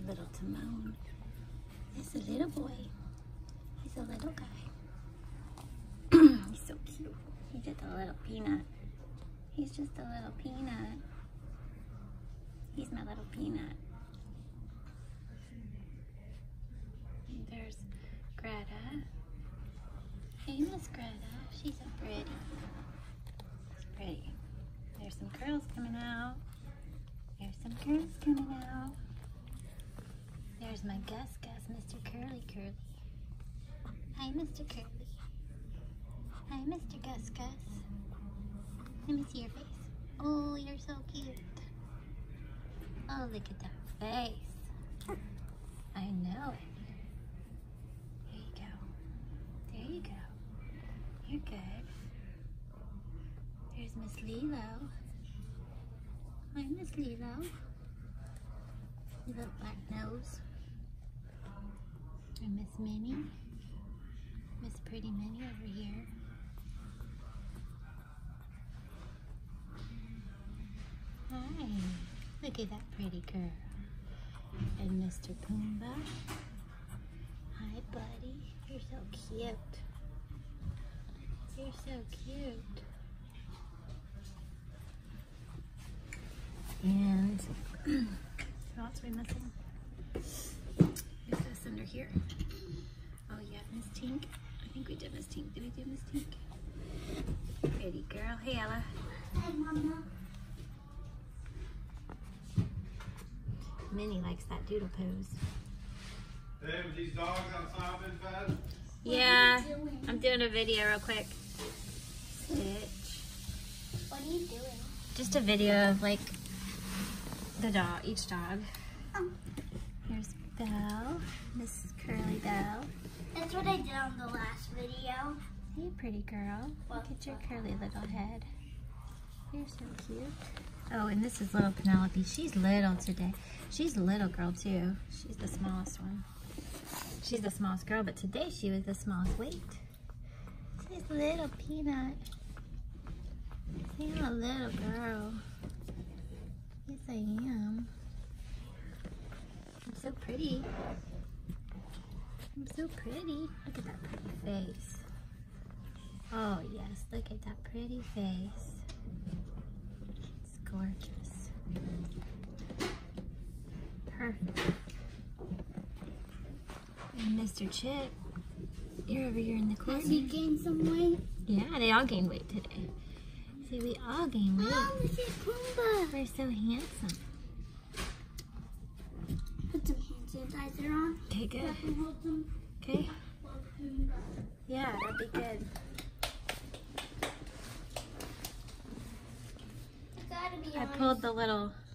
little Timon. It's a little boy. He's a little guy. He's so cute. He's just a little peanut. He's just a little peanut. He's my little peanut. And there's Greta. Hey, Miss Greta. She's so pretty. She's pretty. There's some curls coming out. There's some curls coming out. There's my Gus, Mr. Curly Curly. Hi, Mr. Curly. Hi, Mr. Gus. Let me see your face. Oh, you're so cute. Oh, look at that face. I know it. There you go. There you go. You're good. There's Miss Lilo. Hi, Miss Lilo. Little black nose. And Miss Minnie. Miss Pretty Minnie over here. Hi. Look at that pretty girl. And Mr. Pumbaa. Hi, buddy. You're so cute. You're so cute. And what else are we missing? Is this under here? Oh yeah, Miss Tink. I think we did Miss Tink. Did we do Miss Tink? Pretty girl. Hey, Ella. Hi, Mama. Minnie likes that doodle pose. Hey, with these dogs outside been fed? Yeah, I'm doing a video real quick. Stitch. What are you doing? Just a video of like the dog, each dog. Oh. Here's Belle, Mrs. Curly Belle. That's what I did on the last video. Hey, pretty girl. Look at your curly little head. You're so cute. Oh, and this is little Penelope. She's little today. She's a little girl too. She's the smallest one. She's the smallest girl, but today she was the smallest weight. She's a little peanut. I'm a little girl. Yes, I am. I'm so pretty. I'm so pretty. Look at that pretty face. Oh, yes. Look at that pretty face. It's gorgeous. Perfect. And Mr. Chip, you're over here in the corner. Has he gained some weight? Yeah, they all gained weight today. See, we all gained weight. Oh, look at Pumbaa. We're so handsome. Put some hand sanitizer on. Okay, good. I can hold them. Okay. Yeah, that'd be good. It's gotta be I on. pulled the little